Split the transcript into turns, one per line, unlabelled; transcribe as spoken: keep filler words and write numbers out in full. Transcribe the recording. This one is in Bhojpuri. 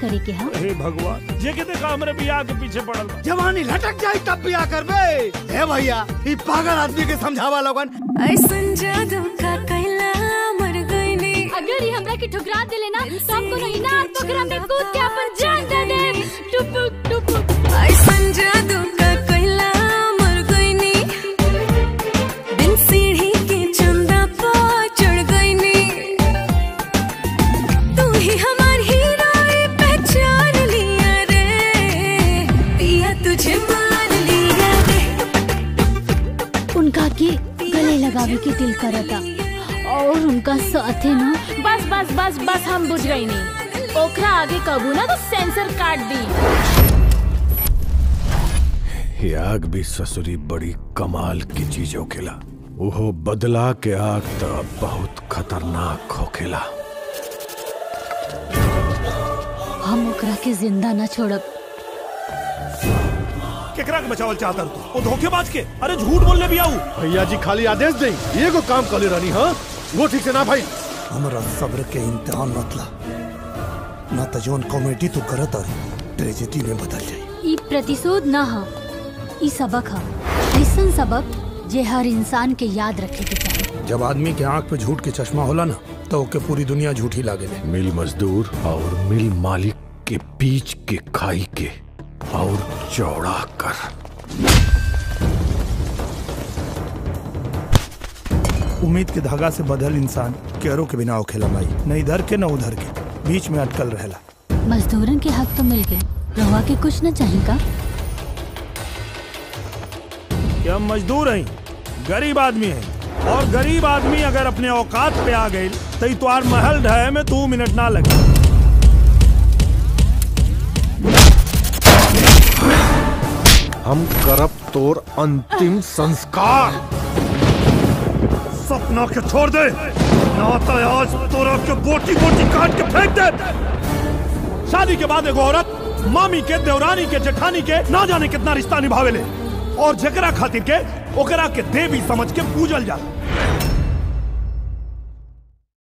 करे के हा?
हे भगवान, ये के देखा हमरे बियाह के पीछे पड़ल।
जवानी लटक जाए तब बियाह करबे। हे भैया, ई पागल आदमी के समझावा लोगन।
ऐसन जादू का कैला मर गईनी।
अगर ये हमरा के ठुकरा देले ना तो हमको नहीं ना पोखरा में कूद के अपन जान दे दे। टुपुक टुपुक।
ऐसन जादू का कैला मर गईनी। बिन सीढ़ी के चंदा पा चढ़ गईनी। तू ही हमारी हीरोइन पहचान लिया रे। पिया तुझे मान लिया रे।
उनका के गले लगावे के दिल करता और उनका साथे ना।
बस बस बस बस हम बुझ गई नहीं। ओखरा आगे कबू ना तो सेंसर काट दी।
ये आग भी ससुरी बड़ी कमाल की चीज होखेला। वो बदला के आग तो बहुत खतरनाक होखेला।
हम ओकरा के जिंदा न छोड़ब।
केकरा के बचावल चाहता तू? वो धोखेबाज के। अरे झूठ बोलने भी आऊ।
भैया जी खाली आदेश दें, ये को काम कर ले रानी। हाँ वो ठीक से ना भाई।
हमरा सब्र के इम्तिहान मत ला, ना तो जोन कॉमेडी तू करत और ट्रेजेडी में बदल जाए।
ई प्रतिशोध न हा, ई सबक हा। ऐसन सबक जे हर इंसान के याद रखे के चाहिए।
जब आदमी के आंख पे झूठ के चश्मा होला ना तो ओके पूरी दुनिया झूठी लागेले।
मिल मजदूर और मिल मालिक के बीच के खाई के और चौड़ा कर।
उम्मीद के धागा से बदल इंसान केरों के बिना होखेला माई। न इधर के न उधर के, बीच में अटकल रहेला।
मजदूरन के हक तो मिल गए, रवा के कुछ न चाहिए का?
क्या हम मजदूर हैं? गरीब आदमी हैं। और गरीब आदमी अगर अपने औकात पे आ गए तो तुआर महल ढहे में तू मिनट ना लगे।
हम करब तोर अंतिम संस्कार।
सपना के छोड़ दे, ना तो आज तोरा के बोटी बोटी काट के फेंक दे। शादी के बाद एगो औरत मामी के, देवरानी के, जेठानी के ना जाने कितना रिश्ता निभावेले और जकरा खातिर के ओकरा के देवी समझ के पूजल जाला।